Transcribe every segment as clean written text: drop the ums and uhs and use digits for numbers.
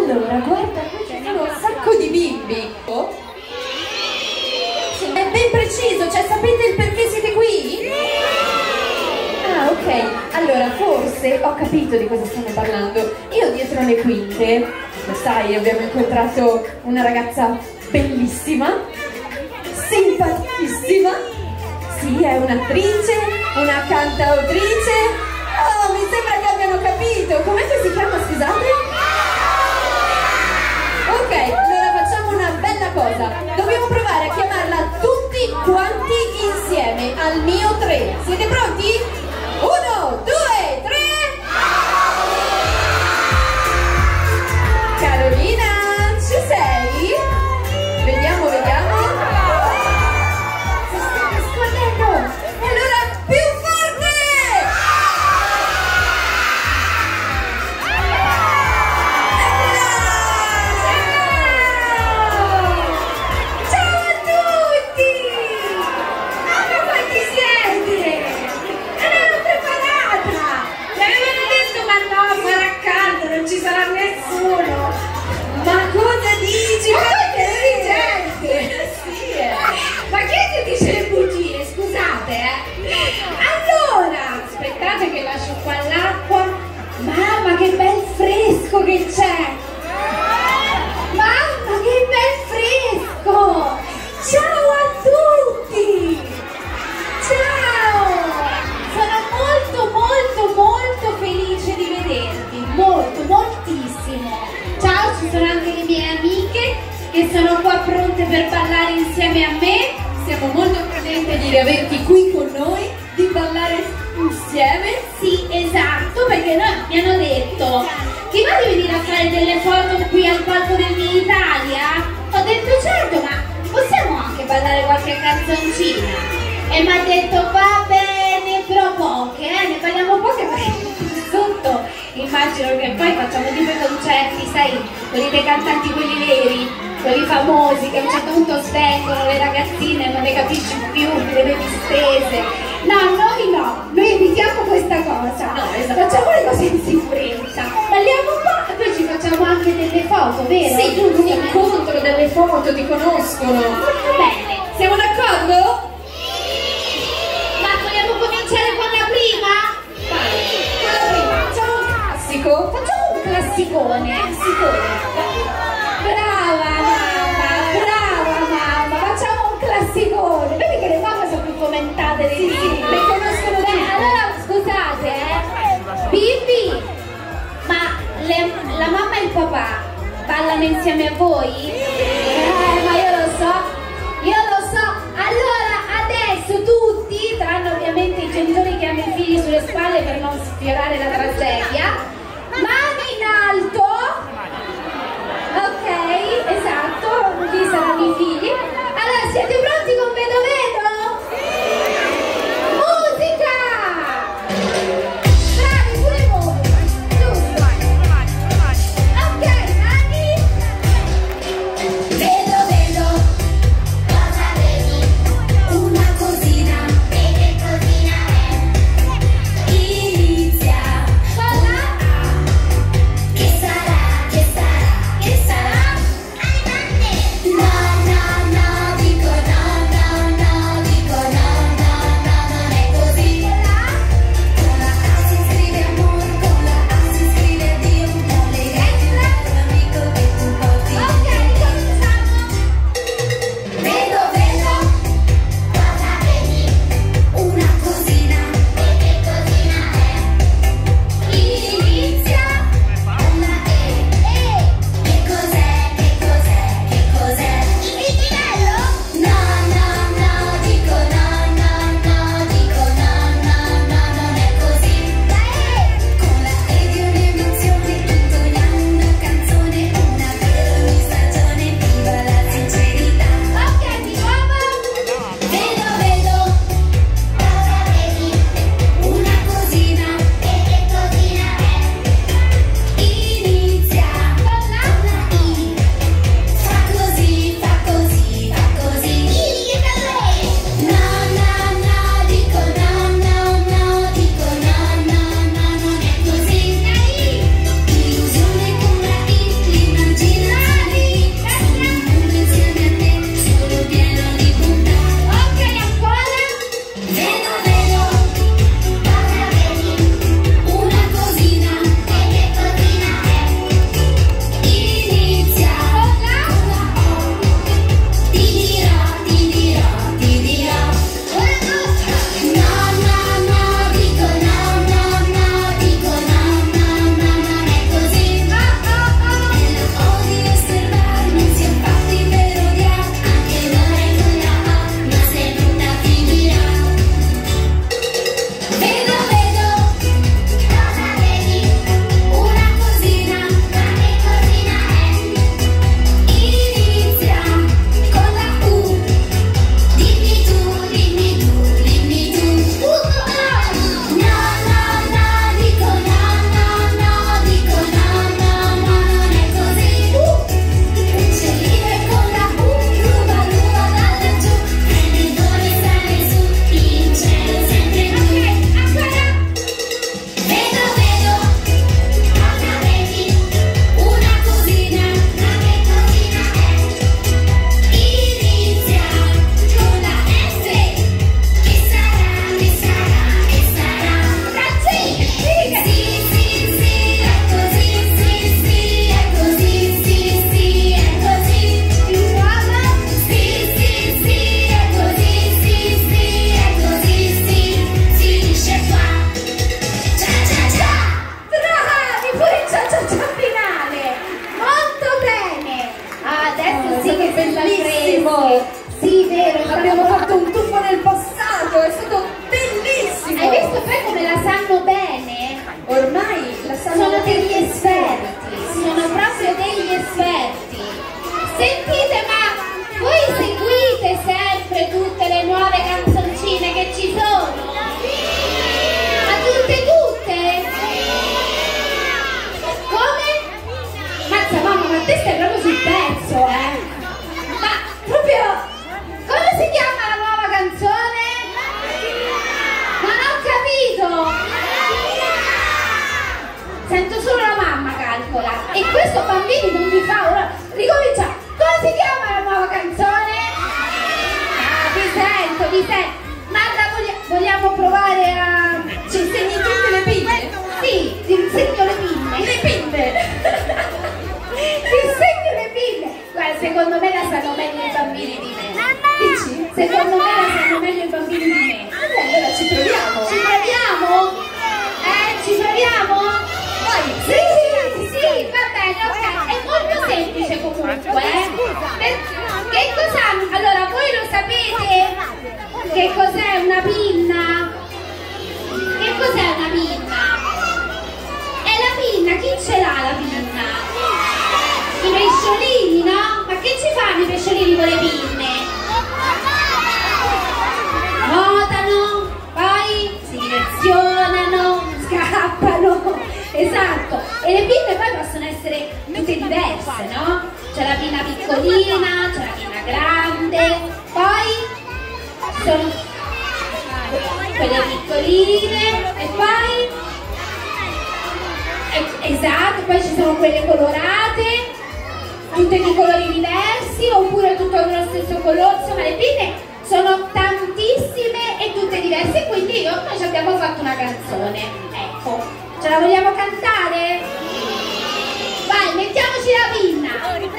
Allora, guarda, qui ci sono un sacco di bimbi. È ben preciso, cioè sapete il perché siete qui? Ah, ok. Allora, forse ho capito di cosa stiamo parlando. Io dietro le quinte, lo sai, abbiamo incontrato una ragazza bellissima, simpaticissima. Sì, è un'attrice, una cantautrice. Oh, mi sembra che abbiano capito. Com'è che si chiama, scusate? Ok, allora facciamo una bella cosa. Dobbiamo provare a chiamarla tutti quanti insieme al mio 3. Siete pronti? 1, 2, 3. Carolina, ci sei? Vediamo, vediamo. Si sta nascondendo. E allora più forte! Ciao a tutti! Ma quanti siete? Non ero preparata! Mi avevano detto ma no, sarà caldo, non ci sarà nessuno! Ma cosa dici? Guarda che gente! Sì, ma chi è che dice le bugie? Scusate, Allora, aspettate che lascio qua l'acqua. Mamma, che bel fresco che c'è! Mamma, che bel fresco! Ciao a tutti! Ciao! Sono molto felice di vedervi, moltissimo. Ciao, ci sono anche le mie amiche che sono qua pronte per ballare insieme a me. Siamo molto contente di averti qui con noi, di ballare insieme. Sì, esatto, perché mi hanno detto ti va di venire a fare delle foto qui al palco del Militalia? Ho detto certo, ma possiamo anche ballare qualche canzoncina? E mi ha detto va bene, però poche, ne balliamo poche perché sotto immagino che poi facciamo tipo i concerti, sai, quelli dei cantanti, quelli veri, quelli famosi che a un certo punto svengono le ragazzine, non ne capisci più, le vedi stese. No, noi evitiamo questa cosa. No, esatto. Facciamo le cose in sicurezza. Balliamo un po' e poi ci facciamo anche delle foto, vero? Sì, un incontro, delle foto, ti conoscono. Molto bene. Siamo d'accordo? Ma vogliamo cominciare con la prima? Vai, con la prima. Facciamo un classico. Facciamo un classicone. Brava mamma, facciamo un classicone. Vedi che le mamme sono più fomentate dei figli, le conoscono bene. Allora scusate, bimbi, ma la mamma e il papà ballano insieme a voi? Ma io lo so. Allora adesso tutti, tranne ovviamente i genitori che hanno i figli sulle spalle per non sfiorare la tragedia, mani in alto. Ok, esatto, qui saranno i figli. Allora, siete pronti con Vedo Vedo? Musica! Bravi, pure voi! Giusto! Ok, mani! Vedo, vedo, cosa vedi? Una cosina, e che cosina è? Inizia con la bellissimo! Sì, vero, Abbiamo fatto un tuffo nel passato, è stato bellissimo! Hai visto poi come la sanno bene? Ormai la sanno Sono degli tutti. esperti, sono proprio degli esperti. Sentite, ma voi seguite sempre tutte le nuove canzoncine che ci sono? Ma tutte? Come? Mazza mamma, ma te stai proprio sul pezzo, Ma proprio... Come si chiama la nuova canzone? Non ho capito! Sento solo la mamma, calcola. E questo bambino non mi fa ora. Ricomincia. Come si chiama la nuova canzone? Ah, vi sento. Marta, vogliamo provare a... Ci insegni tutte le pinne? Sì, ti insegno le pinne. Le pinne! Ti insegno le pinne. Guarda, secondo me la sanno meglio i bambini di me. Dici? Secondo me la sanno meglio i bambini di me. Allora ci proviamo! Ci proviamo? Ci proviamo? Vai! Sì, va bene, ok. È molto semplice comunque, Che cos'hanno? Allora, voi lo sapete che cos'è una pinna? Che cos'è una pinna? È la pinna, chi ce l'ha la pinna? I pesciolini, no? Ma che ci fanno i pesciolini con le pinne? Nuotano, poi si direzionano, scappano, esatto. E le pinne poi possono essere tutte diverse, no? C'è la pinna piccolina, c'è la pinna grande, poi sono quelle piccoline e poi esatto, poi ci sono quelle colorate, tutte di colori diversi oppure tutto dello stesso colore. Insomma, le pinne sono tantissime e tutte diverse, quindi noi ci abbiamo fatto una canzone. Ecco, ce la vogliamo cantare? Vai, mettiamoci la pinna.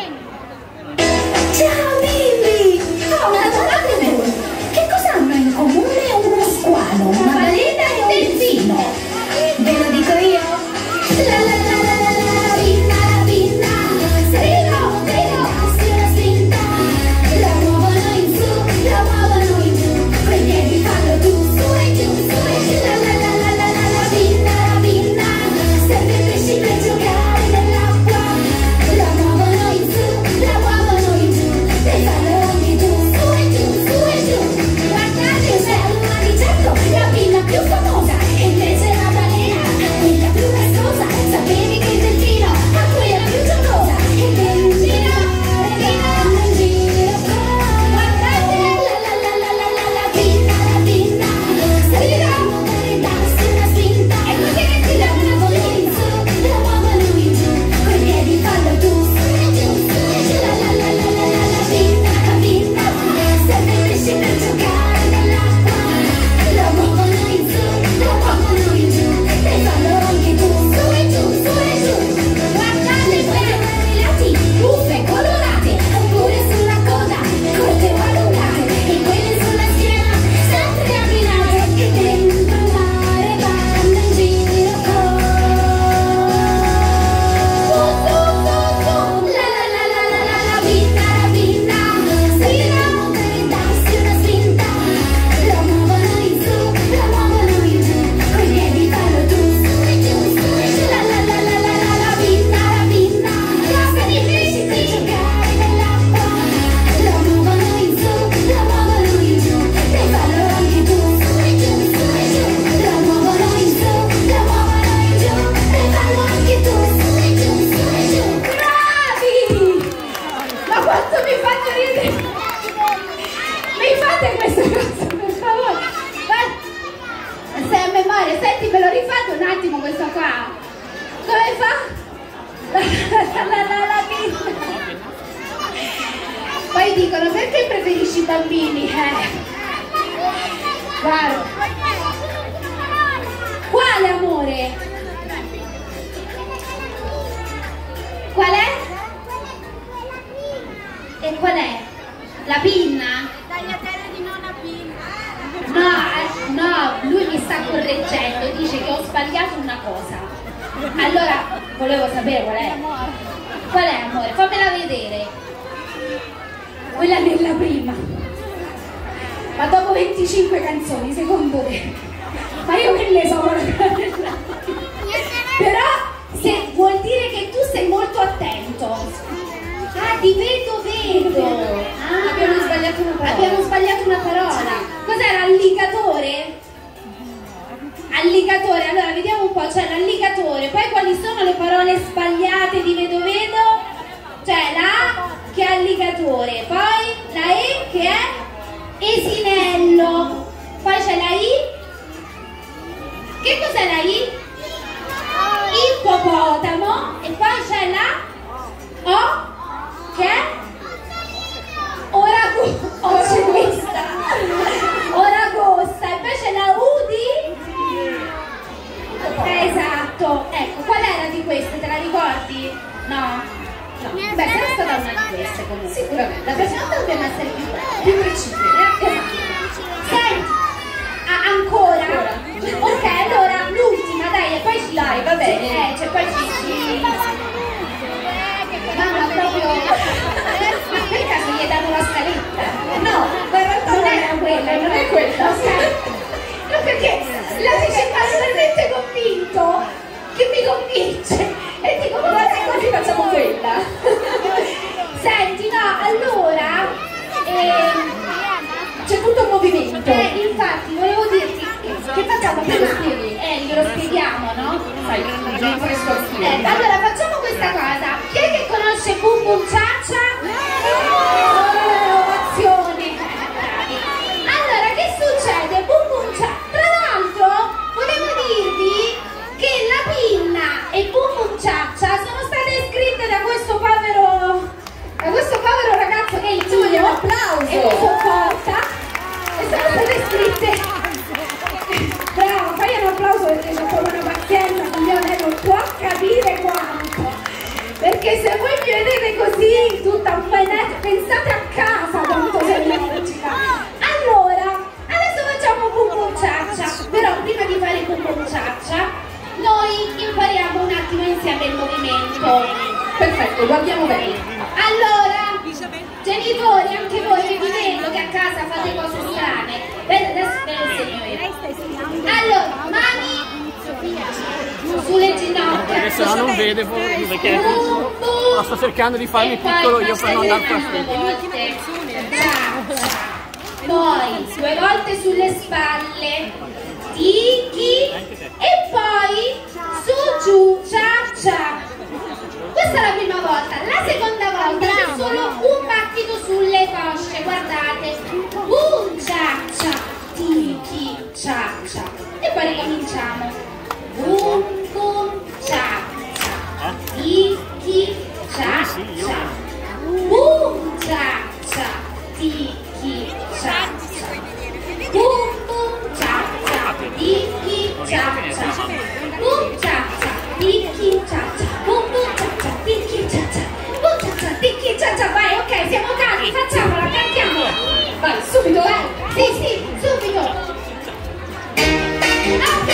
Ciao Billy! Ho una domanda per voi. Che cosa hanno in comune uno squalo, una balena e un delfino? Ve lo dico io? La la la la la la, la pinna, strino, si una spinta. La muovono in su, la muovono in giù, coi piedi fanno tu, su e giù, la la la la la la, pinna, serve pesci per giocare nell'acqua. La muovono in su, la muovono in giù, e fanno anche tu, su e giù. Guardate, c'è una di certo, la pinna più famosa, e invece la balena, quella più maestosa. Sapevi che il delfino ha quella più giocosa, e in giro, in giro. Guardate, la pinna, strida, e darsi una spinta. E così che si la muovono in su, la muovono in giù, coi piedi fallo tu, su e giù, la pinna, serve pesci per giocare nell'acqua. La muovono in su, la muovono in giù, e fallo anche tu, su e giù. Guardate quelle lati, buffe colorate, oppure sulla coda, corte o allungate, e quelle sulla schiena, sempre abbinate, che dentro il mare vanno in giro con. La pinna, strida, e darsi una spinta. La muovono in su, la muovono in giù, coi piedi fallo tu, su e giù, la pinna, basta di pesci per giocare nell'acqua. La muovono in su, la muovono in giù, e fallo anche tu, su e giù, la muovono in su, la muovono in giù, e fallo anche tu, su e giù. Bravi! Ma quanto mi fanno ridere! Mi fate questa cosa, per favore! Vai. Sei a memoria, senti, me lo rifate un attimo questo qua. Come fa? La pinna. Poi dicono, perché preferisci i bambini? Guarda. Quale amore? Qual è? E qual è? La pinna? Tagliatelle di nonna Pinna. No, lui mi sta correggendo, dice che ho sbagliato una cosa. Allora, volevo sapere qual è. Qual è, amore? Fammela vedere. quella nella prima. Ma dopo 25 canzoni, secondo te? Ma io che ne so? Però se vuol dire che tu sei molto attento. Ah, di vedo. Ah, Abbiamo sbagliato una parola. abbiamo sbagliato una parola. Cos'era? Alligatore? Alligatore, allora vediamo un po', c'è l'alligatore, poi quali sono le parole sbagliate di vedo? C'è la A che è alligatore, poi la E che è esinello, poi c'è la I, che cos'è la I? Ippopotamo, e poi c'è la O che è oragosta, e poi c'è la U di... esatto, ecco, qual era di queste, te la ricordi? No? No, beh, sarà stata una di queste comunque. Sicuramente. La prossima volta dobbiamo essere più bravi. Più precisi. Esatto. Senti, ancora? Ok, allora l'ultima, dai, e poi ci... Dai, va bene. Cioè poi ci... Mamma, proprio... Ma per caso gli hai dato la scaletta? No, ma in realtà Non era quella, non è quella. Ok. No, perché l'avete talmente convinto che mi convince. E dico, ma guarda, Così facciamo quella. senti, no, allora C'è tutto un movimento. infatti volevo dirti che facciamo prima, glielo spieghiamo, no? Sai, non fresco al filo. Allora facciamo questa cosa. Chi è che conosce Bum Bum Ciaccia? Ovazione. Allora che succede? Bum Bum Ciaccia. Tra l'altro volevo dirvi che la pinna e Bum Bum Ciaccia sono state scritte da questo povero ragazzo che è il Vogliamo mio applauso. e mi sopporta, e sono state scritte. Bravo, fai un applauso perché c'è proprio una pazienza che lei non può capire quanto, perché se voi mi vedete così tutta un benetto, pensate a casa quanto sei logica. Allora adesso facciamo Bum Bum Ciaccia, però prima di fare Bum Bum Ciaccia noi impariamo un attimo insieme il movimento. Perfetto, guardiamo bene. Allora, genitori, anche voi che vi vedo che a casa fate cose strane, adesso ve lo segno io. Allora, mani sulle ginocchia. Perché se no non vede perché sto cercando di farmi piccolo io per non dar fastidio. Poi 2 volte sulle spalle, tiki, e poi su giù, ciaccia. Questa è la prima volta. La seconda volta c'è solo un battito sulle cosce, guardate. Boom ciaccia, tiki ciaccia. E poi ricominciamo. Boom boom ciaccia, tiki ciaccia. Boom ciaccia, tiki ciaccia. Boom boom ciaccia, tiki ciaccia. Boom ciaccia, tiki ciaccia. Boom boom ciaccia, tiki ciaccia. Boom ciaccia, tiki ciaccia. Vai, ok, siamo calmi, facciamola, cantiamola. Vai, subito, Sì, subito. Ok.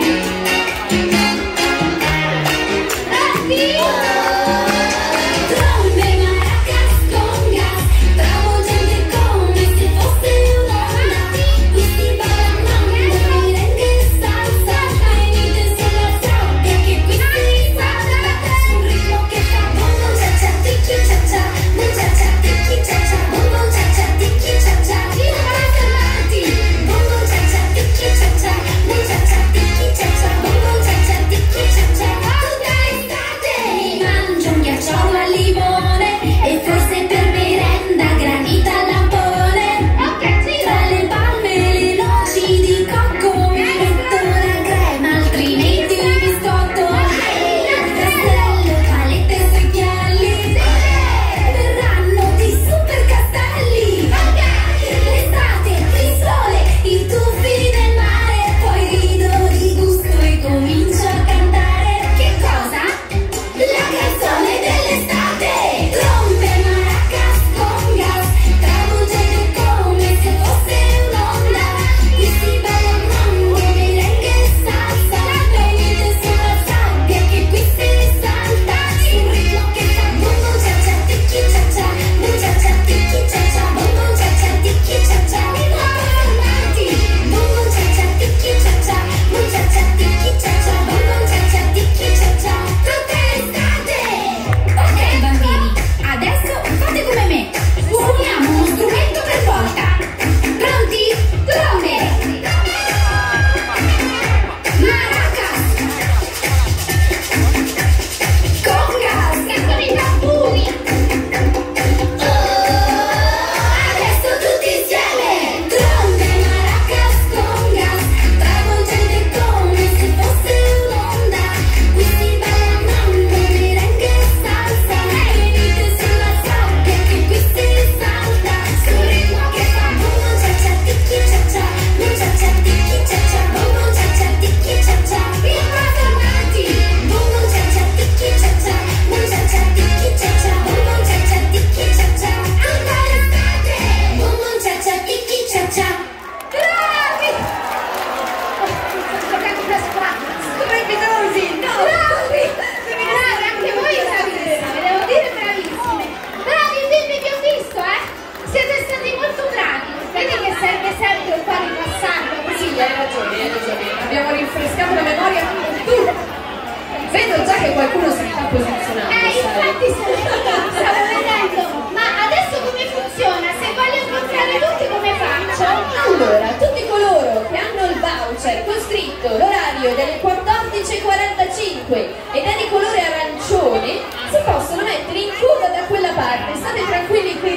Trombe, maracas, congas, travolgente come se fosse un'onda. Questi ballando mi rende salsa, venite sulla sabbia che qui si salta. Un ritmo che fa bum bum cia cia, tiki cia cia, bum cia cia, tiki cia cia, bum bum cia cia, tiki cia cia. Non mai fermati, bum bum cia cia, tiki cia cia, bum cia cia, tiki cia cia, bum bum cia cia, tiki cia cia. Tutta estate mi mangio un ghiacciolo al limone e forse per merenda granita al lampone. Tra le palme e le noci di cocco mi metto la crema, altrimenti un biscotto. Castello, palette e secchielli verranno di super castelli. L'estate, il sole, i tuffi del mare, poi rido di gusto e comincio a cantare. Che cosa? La canzone dell'estate! che qualcuno si sta posizionando. Infatti stavo vedendo, ma adesso come funziona? Se voglio incontrare tutti come faccio? Allora, tutti coloro che hanno il voucher con scritto l'orario delle 14:45 ed è di colore arancione si possono mettere in coda da quella parte. State tranquilli qui